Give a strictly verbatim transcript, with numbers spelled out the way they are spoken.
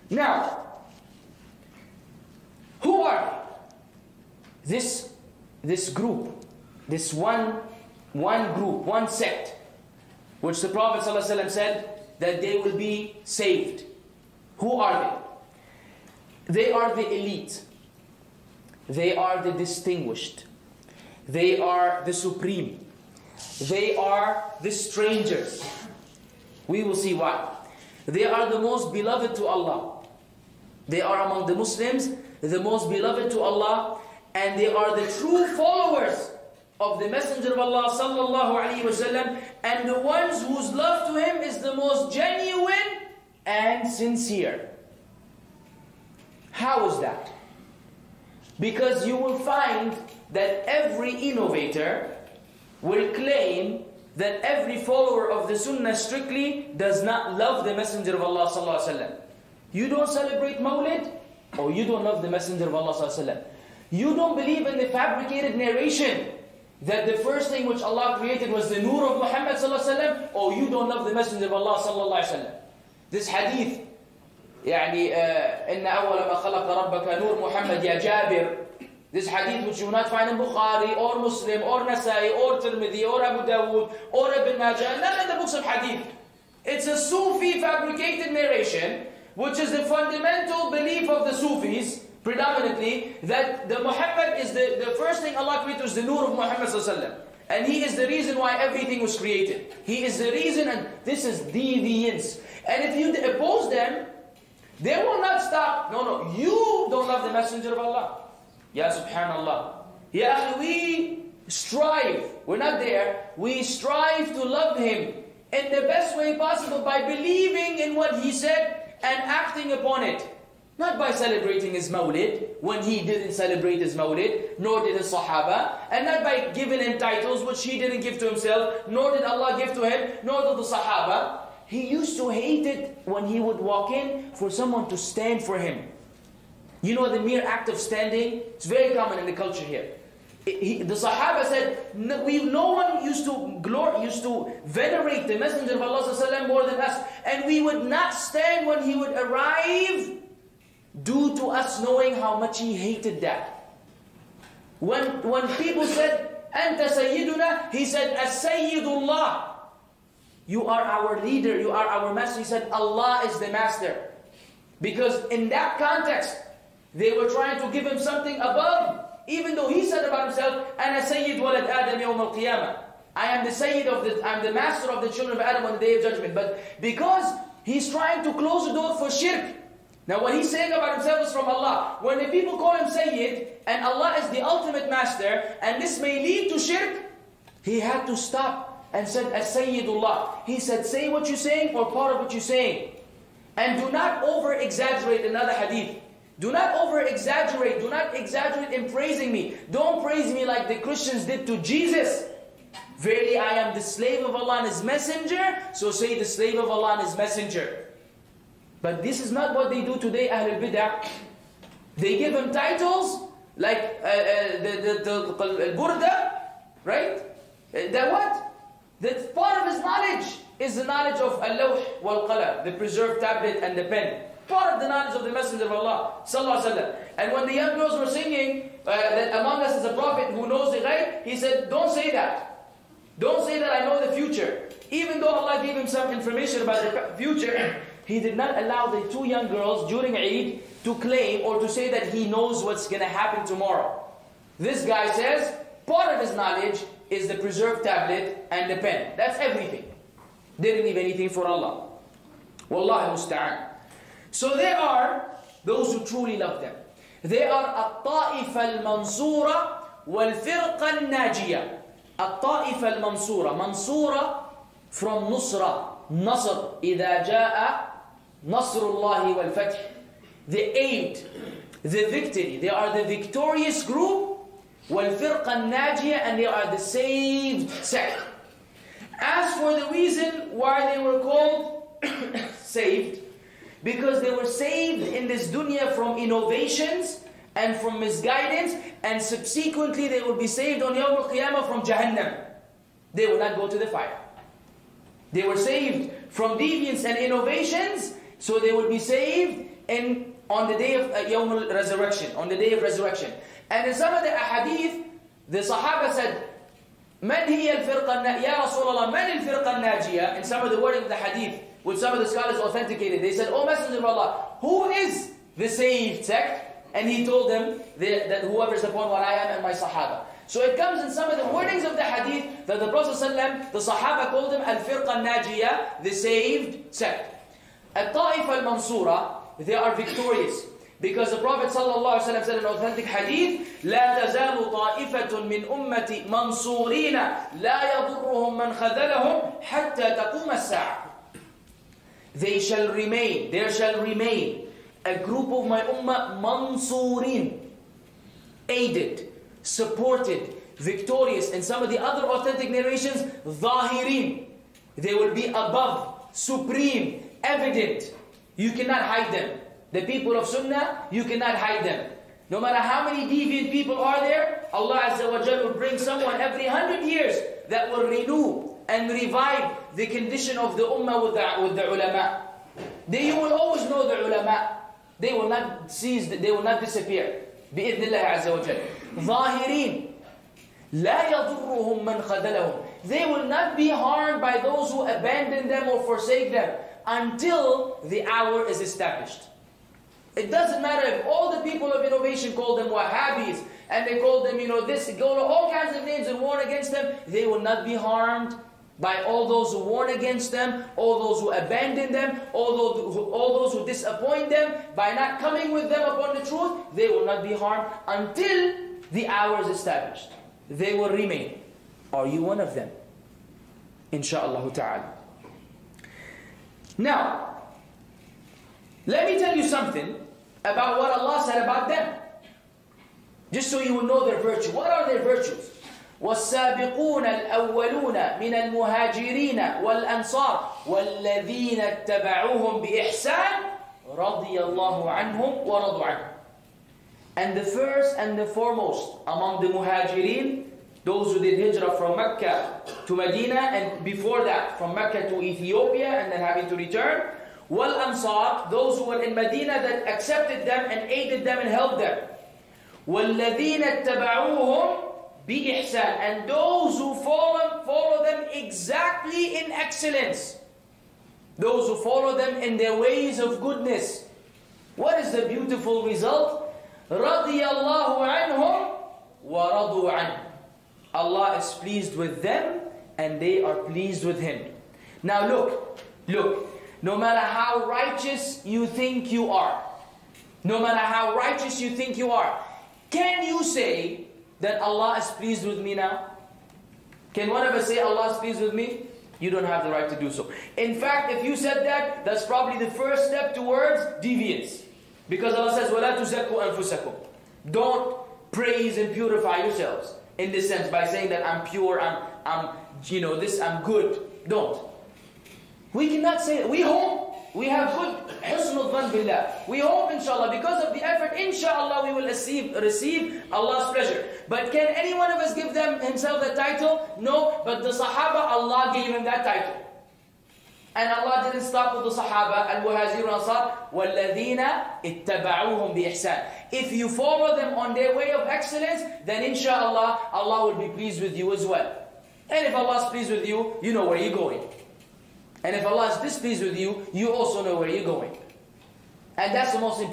Now, who are they? This, this group, this one, one group, one sect, which the Prophet ﷺ said that they will be saved. Who are they? They are the elite. They are the distinguished. They are the supreme. They are the strangers. We will see why. They are the most beloved to Allah. They are among the Muslims, the most beloved to Allah, and they are the true followers of the Messenger of Allah sallallahu alaihi wasallam, and the ones whose love to him is the most genuine and sincere. How is that? Because you will find that every innovator will claim that every follower of the Sunnah strictly does not love the Messenger of Allah sallallahu alaihi wasallam. You don't celebrate Mawlid, or you don't love the Messenger of Allah sallallahu alaihi wasallam. You don't believe in the fabricated narration that the first thing which Allah created was the nur of Muhammad sallallahu alaihi wasallam, or you don't love the Messenger of Allah sallallahu alaihi wasallam. This hadith, يعني إن أول ما خلق ربك نور محمد يا جابر. This hadith which you will not find in Bukhari or Muslim or Nasai or Tirmidhi or Abu Dawud or Ibn Majah, none of the books of hadith. It's a Sufi fabricated narration, which is the fundamental belief of the Sufis, predominantly, that the Muhammad is the, the first thing Allah created was the nur of Muhammad sallallahu alaihi wasallam. And he is the reason why everything was created. He is the reason, and this is deviance. And if you oppose them, they will not stop. No, no, you don't love the Messenger of Allah. Ya subhanallah. Ya, we strive. We're not there. We strive to love him in the best way possible by believing in what he said and acting upon it. Not by celebrating his Mawlid, when he didn't celebrate his Mawlid, nor did his Sahaba. And not by giving him titles which he didn't give to himself, nor did Allah give to him, nor did the Sahaba. He used to hate it when he would walk in for someone to stand for him. You know, the mere act of standing, it's very common in the culture here. It, he, the Sahaba said, no, we, no one used to glor used to venerate the Messenger of Allah sallallahu alaihi wasallam more than us. And we would not stand when he would arrive, due to us knowing how much he hated that. When, when people said, Anta Sayyiduna, he said, As-Sayyidullah. You are our leader, you are our master. He said, Allah is the master. Because in that context, they were trying to give him something above, even though he said about himself, Ana Sayyid walad Adam yawm al-Qiyamah. I am the Sayyid of the, I am the master of the children of Adam on the day of judgment. But because he's trying to close the door for shirk. Now what he's saying about himself is from Allah. When the people call him Sayyid, and Allah is the ultimate master, and this may lead to shirk, he had to stop and said, As-Sayyidullah. He said, say what you're saying or part of what you're saying. And do not over-exaggerate another hadith. Do not over-exaggerate. Do not exaggerate in praising me. Don't praise me like the Christians did to Jesus. Verily I am the slave of Allah and His messenger. So say the slave of Allah and His messenger. But this is not what they do today, Ahlul Bid'ah. They give him titles like uh, uh, the, the, the, the Burda, right? That what? That part of his knowledge is the knowledge of Al-Lawh wal-Qalam, the preserved tablet and the pen. Part of the knowledge of the Messenger of Allah sallallahu alaihi wasallam. And when the young girls were singing uh, that among us is a prophet who knows the ghaib, he said, don't say that. Don't say that I know the future. Even though Allah gave him some information about the future, He did not allow the two young girls during Eid to claim or to say that he knows what's going to happen tomorrow. This guy says, part of his knowledge is the preserved tablet and the pen. That's everything. Didn't leave anything for Allah. Wallahi musta'an. So there are those who truly love them. They are At-Ta'ifa al-Mansura wal-Firqa al-Najiyah. At-Ta'ifa al-Mansura. Mansura from Nusra. Nasr. إِذَا جَاءَ نَصْرُ اللَّهِ وَالْفَتْحِ. The aid, the victory. They are the victorious group. وَالْفِرْقَ النَّاجِيَةِ. And they are the saved sect. As for the reason why they were called saved, because they were saved in this dunya from innovations and from misguidance, and subsequently they will be saved on Yawm al-Qiyamah from Jahannam. They will not go to the fire. They were saved from deviance and innovations, So they will be saved in, on the day of uh, Yawm al-Resurrection, on the day of resurrection. And in some of the ahadith, the Sahaba said, Man hiya al-firqa na- Ya Rasulullah, man al-firqa najiyah? In some of the wording of the hadith, which some of the scholars authenticated, they said, Oh Messenger of Allah, who is the saved sect? And he told them that, that whoever is upon what I am and my Sahaba. So it comes in some of the wordings of the hadith that the Prophet ﷺ, the Sahaba called him al-firqa najiyah, the saved sect. At-Ta'ifa al-Mansura, they are victorious. Because the Prophet ﷺ said in an authentic hadith, لا تزال طائفة من أمتي منصورين لا يضرهم من خذلهم حتى تقوم الساعة. They shall remain, there shall remain a group of my ummah mansurin, aided, supported, victorious. In some of the other authentic narrations, zahirin. They will be above, supreme, evident. You cannot hide them. The people of Sunnah, you cannot hide them. No matter how many deviant people are there, Allah Azza wa Jal will bring someone every hundred years that will renew and revive the condition of the ummah with the, with the ulama. They, you will always know the ulama. They will not cease, they will not disappear. بإذن الله عز وجل. ظاهرين لا يضرهم من خذلهم. They will not be harmed by those who abandon them or forsake them until the hour is established. It doesn't matter if all the people of innovation call them Wahhabis and they call them, you know, this, go to all kinds of names and warn against them. They will not be harmed by all those who warn against them, all those who abandon them, all those who, all those who disappoint them, by not coming with them upon the truth. They will not be harmed until the hour is established. They will remain. Are you one of them? Insha'Allah ta'ala. Now, let me tell you something about what Allah said about them. Just so you will know their virtue. What are their virtues? والسابقون الأولون من المهاجرين والأنصار والذين اتبعوهم بإحسان رضي الله عنهم ورضوا عنه. And the first and the foremost among the muhajirin, those who did hijrah from Mecca to Medina, and before that from Mecca to Ethiopia and then having to return, wal-ansar, those who were in Medina that accepted them and aided them and helped them. وَالَّذِينَ اتَّبَعُوهُمْ بِإِحْسَانٍ, and those who follow, follow them exactly in excellence. Those who follow them in their ways of goodness. What is the beautiful result? رَضِيَ اللَّهُ عَنْهُمْ وَرَضُوا عَنْهُ. Allah is pleased with them and they are pleased with Him. Now look, look, no matter how righteous you think you are, no matter how righteous you think you are, can you say that Allah is pleased with me now? Can one of us say Allah is pleased with me? You don't have the right to do so. In fact, if you said that, that's probably the first step towards deviance. Because Allah says, وَلَا تُزَكُّوا أَنفُسَكُمْ. Don't praise and purify yourselves. In this sense, by saying that I'm pure, I'm, I'm, you know, this, I'm good. Don't. We cannot say that. We hope. We have good husnul dhan billah. We hope, inshallah, because of the effort, inshallah, we will receive, receive Allah's pleasure. But can any one of us give them himself that title? No, but the Sahaba, Allah gave him that title. And Allah didn't stop with the Sahaba, al-Muhajirun Ansar, وَالَّذِينَ اتَّبَعُوهُمْ بِإِحْسَانٍ. If you follow them on their way of excellence, then inshallah, Allah will be pleased with you as well. And if Allah is pleased with you, you know where you're going. And if Allah is displeased with you, you also know where you're going. And that's the most important.